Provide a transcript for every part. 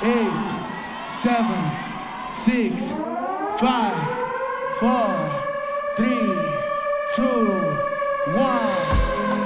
8, 7, 6, 5, 4, 3, 2, 1.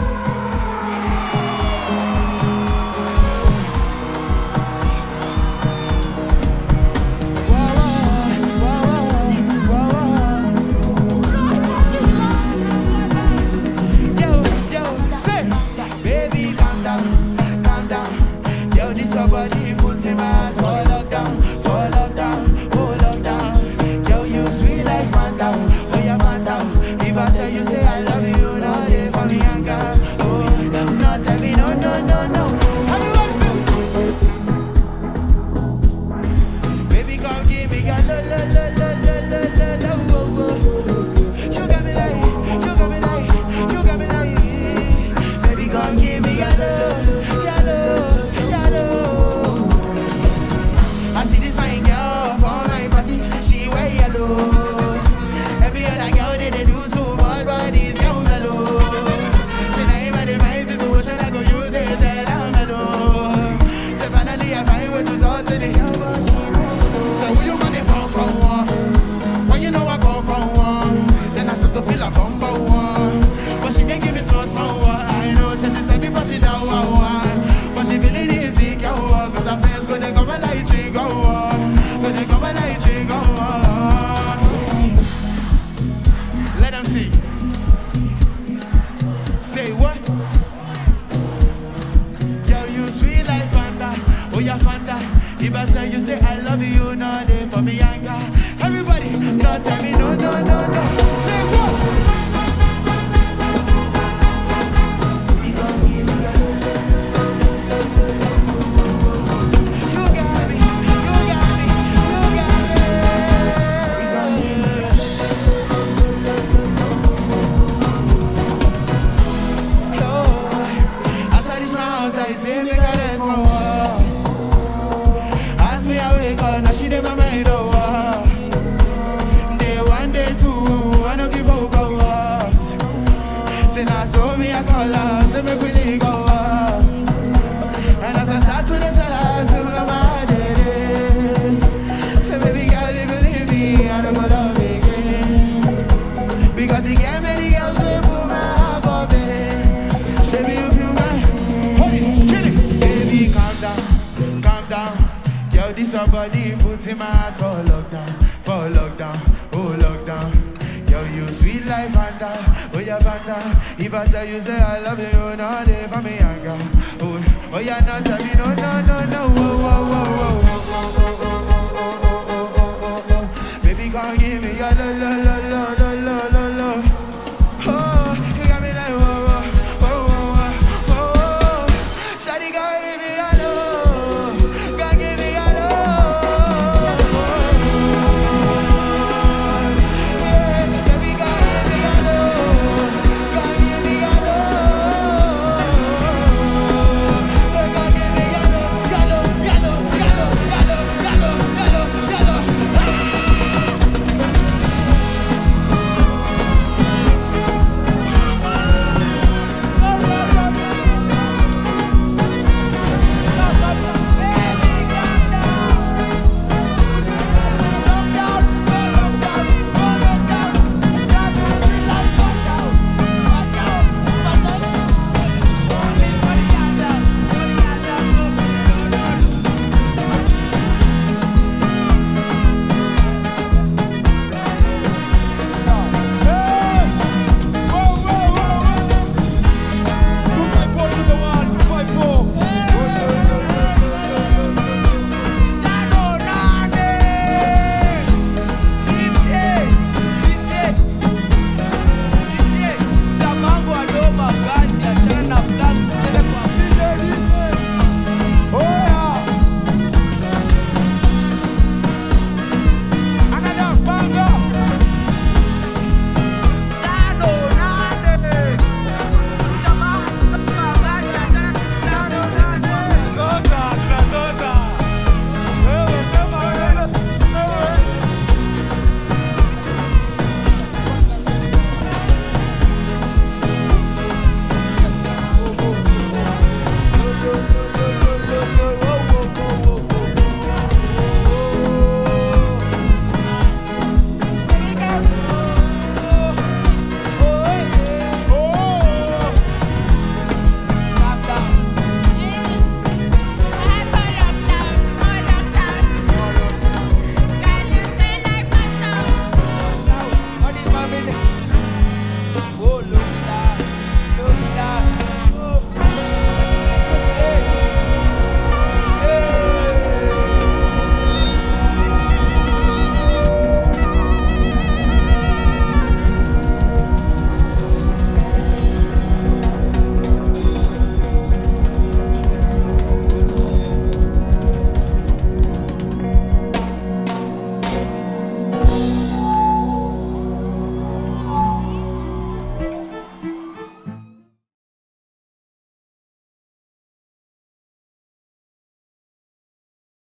Somebody put him out for lockdown, oh lockdown. Girl, you sweet like Fanta, oh yeah Fanta. If I tell you say I love you, no day for me anger, oh anger. No tell me no. Baby, come give me a lo. You got me like. Baby, come give me a lo. Every other girl they do too much, but this girl mellow. Say now in my situation I go use this I'm mellow. Say finally I find way to talk to the girl, but she know. So when you want it from one, when you know I come from one, then I start to feel a bumble one. But she can't give me small one. I know, so she said me pass it down one. But she feeling insecure, cause her friends go they come and like drink go on. Go they come and like drink go on. Let them see. Say what? Yo, you sweet like Fanta. Oh, yeah, Fanta. If I tell you, say I love you, no, they for me anger. Everybody, no, tell me no. Say what? Somebody put him out for lockdown, oh lockdown. Yo, you sweet like Fanta, oh yeah Fanta. If I tell you say I love you, no day for me anger. Oh yeah, not tell me.